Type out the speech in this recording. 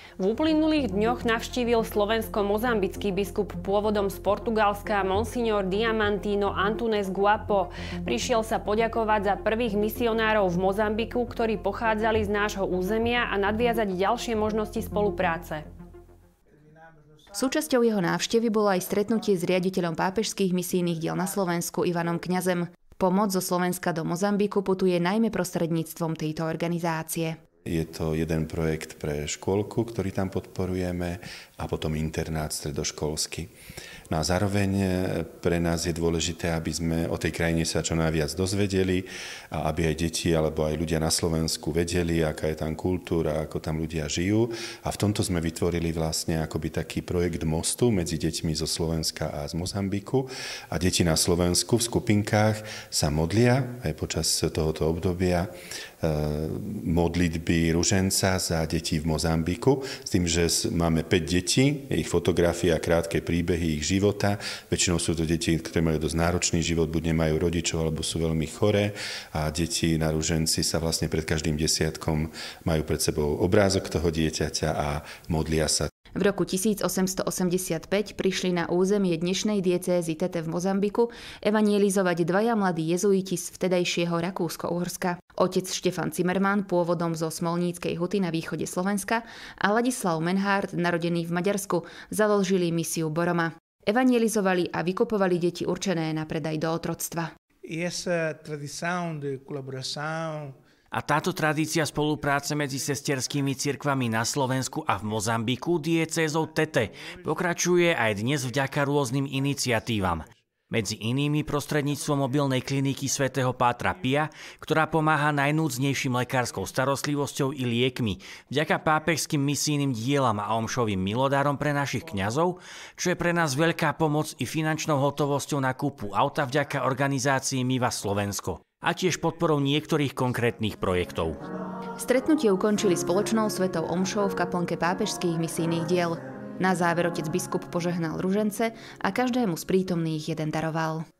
V uplynulých dňoch navštívil slovensko-mozambický biskup pôvodom z Portugalska Monsignor Diamantino Antunes Guapo. Prišiel sa poďakovať za prvých misionárov v Mozambiku, ktorí pochádzali z nášho územia a nadviazať ďalšie možnosti spolupráce. Súčasťou jeho návštevy bolo aj stretnutie s riaditeľom pápežských misijných diel na Slovensku Ivanom Kňazem. Pomoc zo Slovenska do Mozambiku putuje najmä prostredníctvom tejto organizácie. Je to jeden projekt pre škôlku, ktorý tam podporujeme, a potom internát stredoškolský. No a zároveň pre nás je dôležité, aby sme o tej krajine sa čo najviac dozvedeli a aby aj deti alebo aj ľudia na Slovensku vedeli, aká je tam kultúra, ako tam ľudia žijú. A v tomto sme vytvorili vlastne akoby taký projekt mostu medzi deťmi zo Slovenska a z Mozambiku. A deti na Slovensku v skupinkách sa modlia aj počas tohoto obdobia modlitby ruženca za deti v Mozambiku, s tým, že máme 5 detí, ich fotografie a krátke príbehy ich života. Väčšinou sú to deti, ktoré majú dosť náročný život, buď nemajú rodičov, alebo sú veľmi choré, a deti na ruženci sa vlastne pred každým desiatkom majú pred sebou obrázok toho dieťaťa a modlia sa. V roku 1885 prišli na územie dnešnej diecézy Tete v Mozambiku evanjelizovať dvaja mladí jezuiti z vtedajšieho Rakúsko-Uhorska. Otec Štefan Zimmermann, pôvodom zo Smolníckej Huty na východe Slovenska, a Ladislav Menhard, narodený v Maďarsku, založili misiu Boroma. Evanjelizovali a vykupovali deti určené na predaj do otroctva. A táto tradícia spolupráce medzi sesterskými cirkvami na Slovensku a v Mozambiku diecézou Tete pokračuje aj dnes vďaka rôznym iniciatívam. Medzi inými prostredníctvom mobilnej kliniky svätého Pátra Pia, ktorá pomáha najnúdznejším lekárskou starostlivosťou i liekmi, vďaka pápežským misijným dielam a omšovým milodárom pre našich kňazov, čo je pre nás veľká pomoc i finančnou hotovosťou na kúpu auta vďaka organizácii Miva Slovensko a tiež podporou niektorých konkrétnych projektov. Stretnutie ukončili spoločnou svetou omšou v kaplnke pápežských misijných diel. Na záver otec biskup požehnal ružence a každému z prítomných jeden daroval.